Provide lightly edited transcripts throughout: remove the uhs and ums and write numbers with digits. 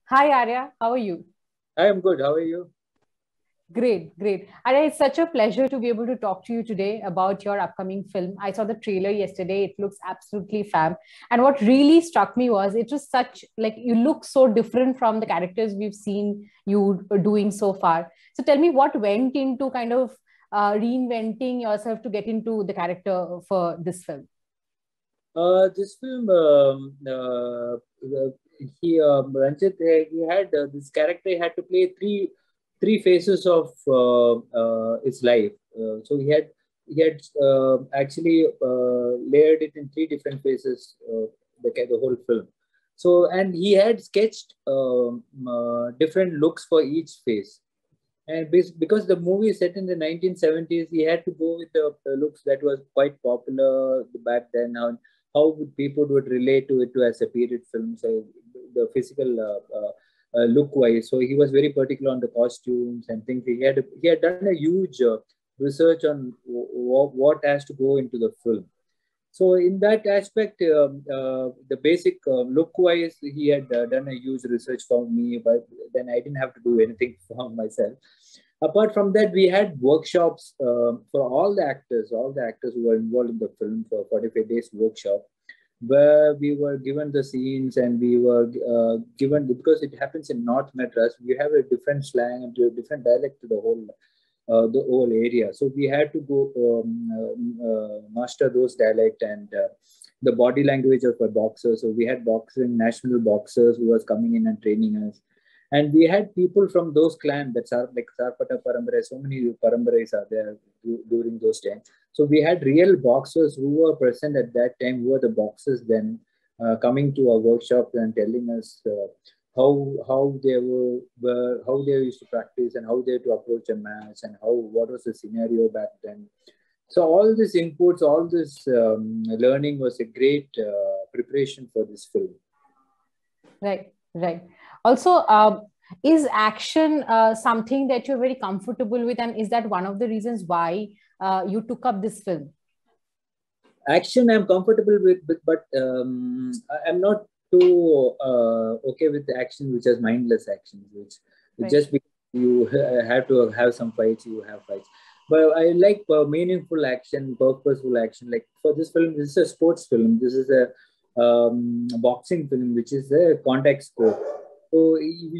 Hi Arya, how are you? I am good. How are you? Great, great. Arya, it's such a pleasure to be able to talk to you today about your upcoming film. I saw the trailer yesterday. It looks absolutely fab. And what really struck me was it was such like you look so different from the characters we've seen you doing so far. So tell me what went into kind of reinventing yourself to get into the character for this film. This film, Ranjit, he had this character. He had to play three phases of his life. So he had actually layered it in three different phases. The whole film. So and he had sketched different looks for each phase. And because the movie is set in the 1970s, he had to go with the looks that was quite popular back then. How would people would relate to it to as a period film, so the physical look wise. So he was very particular on the costumes and things. He had done a huge research on what has to go into the film. So in that aspect, the basic look-wise, he had done a huge research for me, but then I didn't have to do anything for myself. Apart from that, we had workshops for all the actors who were involved in the film for 45 days workshop, where we were given the scenes and we were given, because it happens in North Madras, we have a different slang and a different dialect to the whole area. So we had to go master those dialect and the body language of a boxer. So we had boxing national boxers who was coming in and training us, and we had people from those clans that are like Sarpata Parampara. So many parambaras are there during those times. So we had real boxers who were present at that time, who were the boxers then, coming to our workshop and telling us how how they used to practice and how they had to approach a match and how what was the scenario back then. So all these inputs, all this learning was a great preparation for this film. Right, right. Also, is action something that you're very comfortable with, and is that one of the reasons why you took up this film? Action I'm comfortable with, but I'm not too okay with the action which is mindless actions, which Right. just because you have to have some fights, you have fights. But I like meaningful action, purposeful action. Like for this film, this is a sports film. This is a boxing film, which is a contact sport. So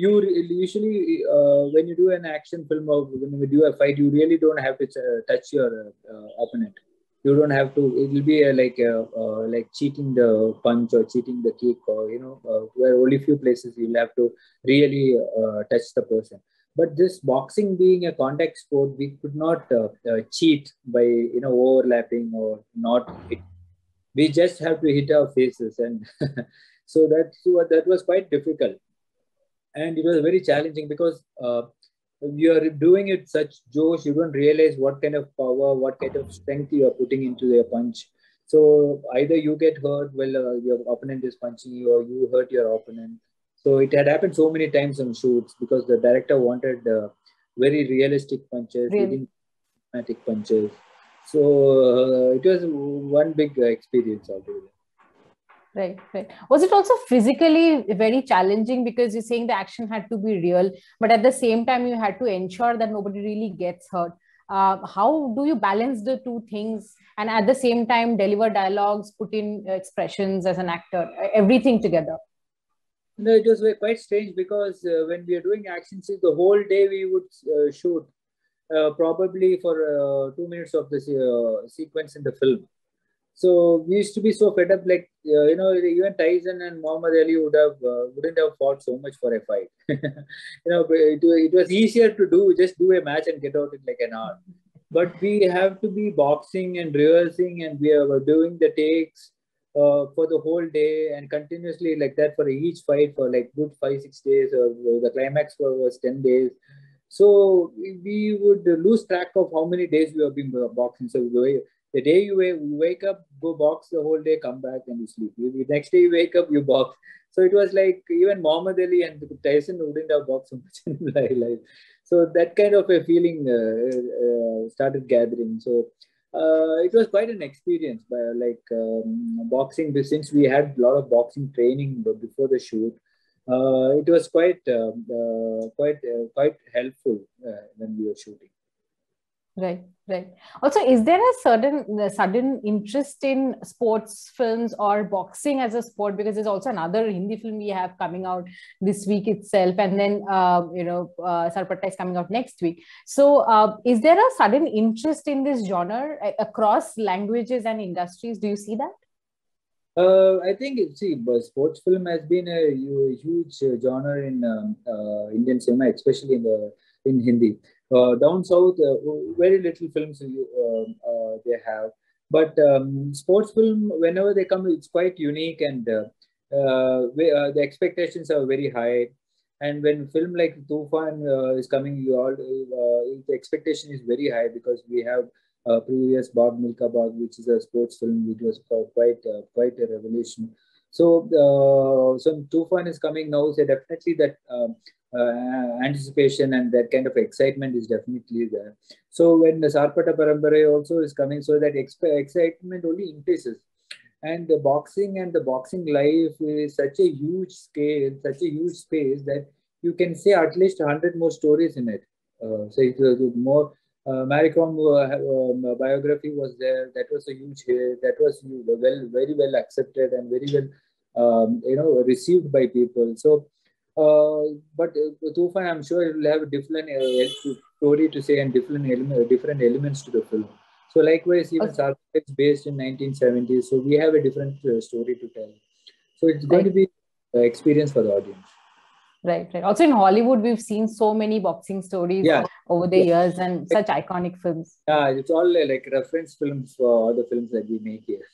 usually when you do an action film or when you do a fight, you really don't have to touch your opponent. You don't have to. It will be like cheating the punch or cheating the kick, or where only few places you'll have to really touch the person. But this boxing being a contact sport, we could not cheat by overlapping or not hit. We just have to hit our faces, and so that was quite difficult, and it was very challenging because you are doing it such josh, you don't realize what kind of power, what kind of strength you are putting into your punch. So either you get hurt while your opponent is punching you, or you hurt your opponent. So it had happened so many times on shoots because the director wanted very realistic punches. He Really? didn't dramatic punches. So it was one big experience altogether. Right, right. Was it also physically very challenging because you're saying the action had to be real, but at the same time you had to ensure that nobody really gets hurt? How do you balance the two things and at the same time deliver dialogues, put in expressions as an actor, everything together? No, it was quite strange because when we are doing action scenes, the whole day we would shoot probably for 2 minutes of this sequence in the film. So we used to be so fed up, like even Tyson and Muhammad Ali wouldn't have fought so much for a fight. But it was easier to just do a match and get out in like an hour. But we have to be boxing and rehearsing, and we were doing the takes for the whole day and continuously like that for each fight for like good 5 6 days, or the climax was 10 days. So we would lose track of how many days we have been boxing. So the day you wake up, go box the whole day, come back and you sleep. The next day you wake up, you box. So it was like even Muhammad Ali and Tyson wouldn't have boxed so much in their life. So that kind of a feeling started gathering. So it was quite an experience. By boxing, since we had a lot of boxing training before the shoot. it was quite helpful when we were shooting. Right, right. Also, is there a sudden interest in sports films or boxing as a sport? Because there's also another Hindi film we have coming out this week itself, and then Sarpatta is coming out next week. So, is there a sudden interest in this genre across languages and industries? Do you see that? I think, see, sports film has been a huge genre in Indian cinema, especially in Hindi. Down south, very little films they have, but sports film, whenever they come, it's quite unique, and the expectations are very high. And when film like Tufan is coming, the expectation is very high, because we have previous Bag Milka Bag, which is a sports film, which was quite a revelation. So Tufan is coming now, so definitely that anticipation and that kind of excitement is definitely there. So when the Sarpata Parambara also is coming, so that excitement only increases. And the boxing life is such a huge scale, such a huge space, that you can say at least 100 more stories in it. So it's more. Maricom biography was there. That was a huge hit. That was very well accepted and very well, received by people. So, but Tufan, I'm sure it will have a different story to say, and different elements to the film. So likewise, even Okay. Sarkar is based in 1970s, so we have a different story to tell. So it's going to Right. be an experience for the audience. Right, right. Also in Hollywood, we've seen so many boxing stories Yeah, over the yeah, years and such iconic films. yeah. It's all like reference films for all the films that we make here.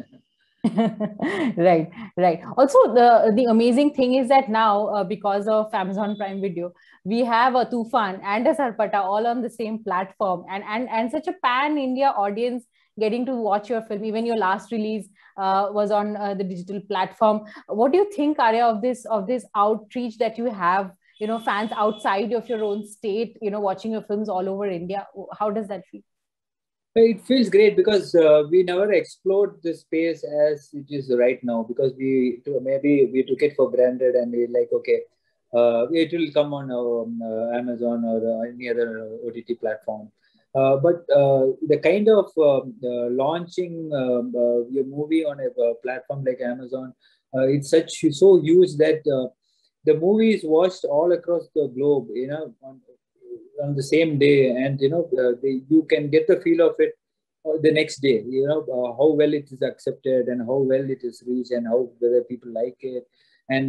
Right, right. Also, the amazing thing is that now, because of Amazon Prime Video, we have a Tufan and a Sarpata all on the same platform, and such a pan India audience getting to watch your film. Even your last release was on the digital platform. What do you think, Arya, of this outreach that you have? Fans outside of your own state, watching your films all over India. How does that feel? It feels great, because we never explored this space as it is right now, because maybe we took it for granted, and we like, okay, it will come on Amazon or any other OTT platform. But the kind of launching your movie on a platform like Amazon, it's so huge that the movie is watched all across the globe, on the same day, and you can get the feel of it the next day, how well it is accepted, and how well it is reached, and how whether people like it. And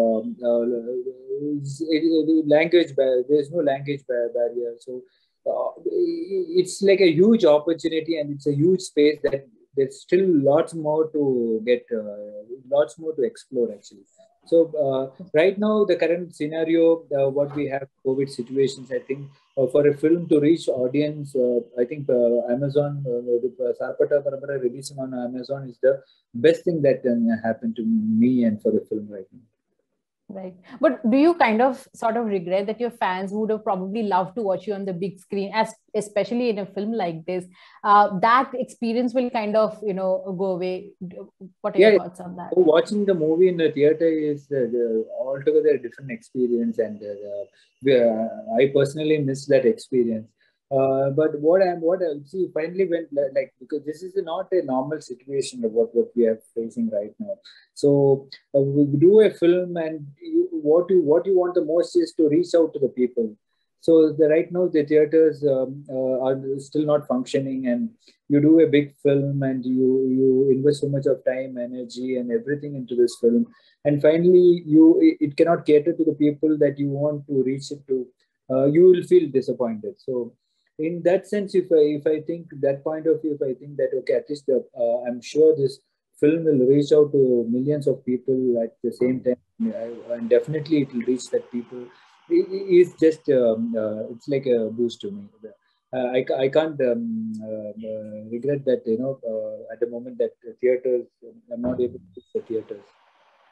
there's no language barrier. So it's like a huge opportunity, and it's a huge space that there's still lots more to get, lots more to explore, actually. So right now, the current scenario, what we have, COVID situations, I think for a film to reach audience, I think Amazon, the Sarpata Parambara releasing on Amazon is the best thing that can happen to me and for the film right now. Right. But do you kind of sort of regret that your fans would have probably loved to watch you on the big screen, as especially in a film like this? That experience will kind of, go away. What are your Yeah, thoughts on that? watching the movie in the theater is altogether a different experience, and I personally miss that experience. But what I see finally went like, because this is not a normal situation of what we are facing right now. So we do a film, and what you want the most is to reach out to the people. So right now the theaters are still not functioning, and you do a big film, and you invest so much of time, energy, and everything into this film, and finally it cannot cater to the people that you want to reach it to. You will feel disappointed. So in that sense, if I think that point of view, if I think that, okay, at least I'm sure this film will reach out to millions of people at the same time, and definitely it will reach that people. It's just it's like a boost to me. I can't regret that, at the moment that the theaters, I'm not able to reach the theaters.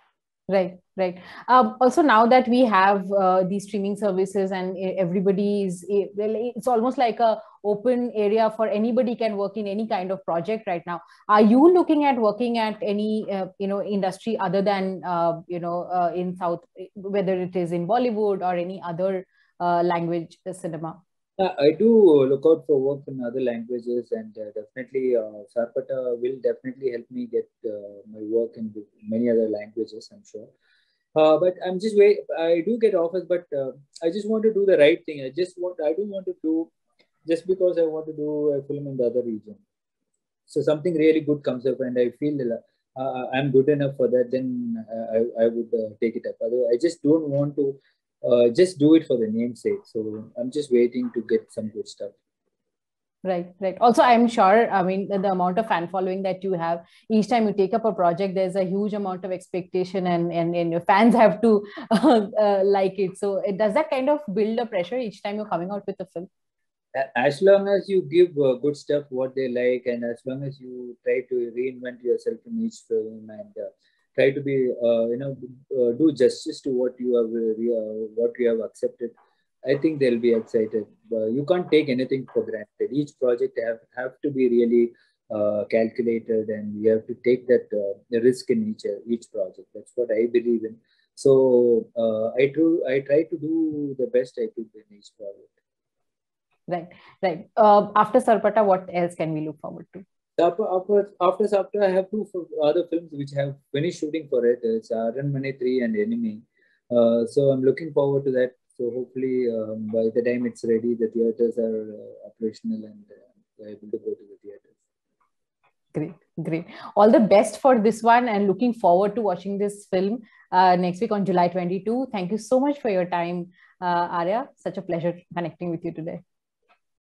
Right, right. Also, now that we have these streaming services and everybody is, well, it's almost like a open area for anybody can work in any kind of project right now. Are you looking at working at any, industry other than, in South, whether it is in Bollywood or any other language cinema? I do look out for work in other languages, and definitely Sarpata will definitely help me get my work in many other languages, I'm sure. But I'm just wait. I do get offers, but I just want to do the right thing. I don't want to do just because I want to do a film in the other region. So something really good comes up, and I feel I'm good enough for that. Then I would take it up. Otherwise, I just don't want to just do it for the namesake. So I'm just waiting to get some good stuff. Right, right. Also, I'm sure, I mean, the amount of fan following that you have, each time you take up a project, there's a huge amount of expectation, and your fans have to like it. So it does that kind of build a pressure each time you're coming out with a film? As long as you give good stuff what they like, and as long as you try to reinvent yourself in each film, and try to be do justice to what you have accepted, I think they'll be excited. You can't take anything for granted. Each project have to be really calculated, and you have to take that the risk in each project. That's what I believe in. So I try to do the best I could in each project. Right, right. After Sarpata, what else can we look forward to? After Sapta, I have two other films which have finished shooting for it. It's Aranmane 3 and Enemy. So I'm looking forward to that. So hopefully, by the time it's ready, the theaters are operational, and we're able to go to the theaters. Great, great. All the best for this one, and looking forward to watching this film next week on July 22. Thank you so much for your time, Arya. Such a pleasure connecting with you today.